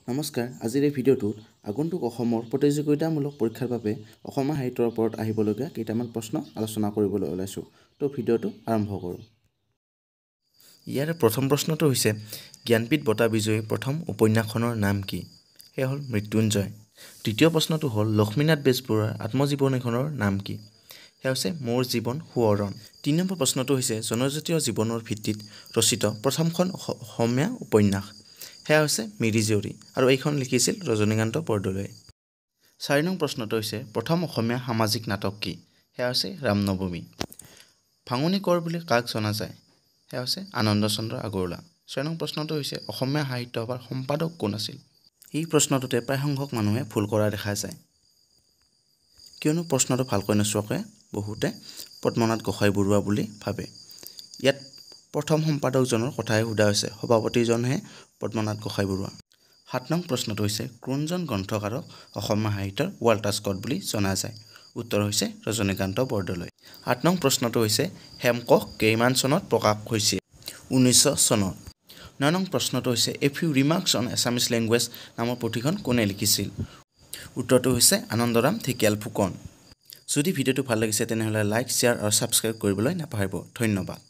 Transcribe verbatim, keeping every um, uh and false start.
নমস্কাৰ আজিৰ এই ভিডিঅ'টোত আগন্তুক অসমৰ প্ৰতিযোগিতামূলক পৰীক্ষাৰ বাবে অসমীয়া সাহিত্যৰ ওপৰত আহিবলগীয়া কেইটামান প্ৰশ্ন আলোচনা কৰিবলৈ ওলাইছোঁ তো ভিডিঅ'টো আৰম্ভ কৰোঁ ইয়াৰ প্ৰথম প্ৰশ্নটো হৈছে জ্ঞানপীঠ বঁটা বিজয়ী প্ৰথম উপন্যাসখনৰ নাম কি সেয়া হ'ল মৃত্যুঞ্জয় দ্বিতীয় প্ৰশ্নটো হ'ল লক্ষ্মীনাথ বেজবৰুৱাৰ আত্মজীৱনীখনৰ নাম কি সেয়া হৈছে মোৰ জীৱন সোঁৱৰণ তিনি নম্বৰ প্ৰশ্নটো হৈছে জনজাতীয় জীৱনৰ ভিত্তিত ৰচিত প্ৰথমখন অসমীয়া উপন্যাস সেয়া হৈছে মিৰি জীয়ৰী আৰু এইখন লিখিছিল ৰজনীকান্ত বৰদলৈয়ে চাৰি নং প্ৰশ্নটো হৈছে প্ৰথম অসমীয়া সামাজিক নাটক কি সেয়া হৈছে ৰামনৱমী ভাঙনি কৰ বুলি কাক জনা যায় সেয়া হৈছে আনন্দ চন্দ্ৰ আগৰৱালা ছয় নং প্ৰশ্নটো হৈছে অসমীয়া সাহিত্য সভাৰ সম্পাদক কোন আছিল এই প্ৰশ্নটোতে প্ৰায় সংখ্যক মানুহে ভুল কৰা দেখা যায় কিয়নো প্ৰশ্নটো ভালকৈ নোচোৱাকৈ বহুতে পদ্মনাথ গোহাঁই বৰুৱা বুলি ভাবে ইয়াত প্ৰথম সম্পাদকজনৰ কথাই সোধা হৈছে সভাপতিজনহে পদ্মনাথ গোহাঁই বৰুৱা সাত নং প্ৰশ্নটো হৈছে কোনজন গ্ৰন্থকাৰক অসমীয়া সাহিত্যৰ ৱাল্টাৰ স্কট বুলি জনা যায় উত্তৰ হৈছে ৰজনীকান্ত বৰদলৈ আঠ নং প্ৰশ্নটো হৈছে হেমকোষ কেইমান চনত প্ৰকাশ হৈছিল ঊনৈছশ চনত ন নং প্ৰশ্নটো হৈছে a few remarks on Assamese language নামৰ পুথিখন কোনে লিখিছিল উত্তৰটো হৈছে আনন্দৰাম ঢেকিয়াল ফুকন যদি ভিডিঅ'টো ভাল লাগিছে তেনেহ'লে লাইক শ্বেয়াৰ আৰু ছাবস্ক্ৰাইব কৰিবলৈ নাপাহৰিব ধন্যবাদ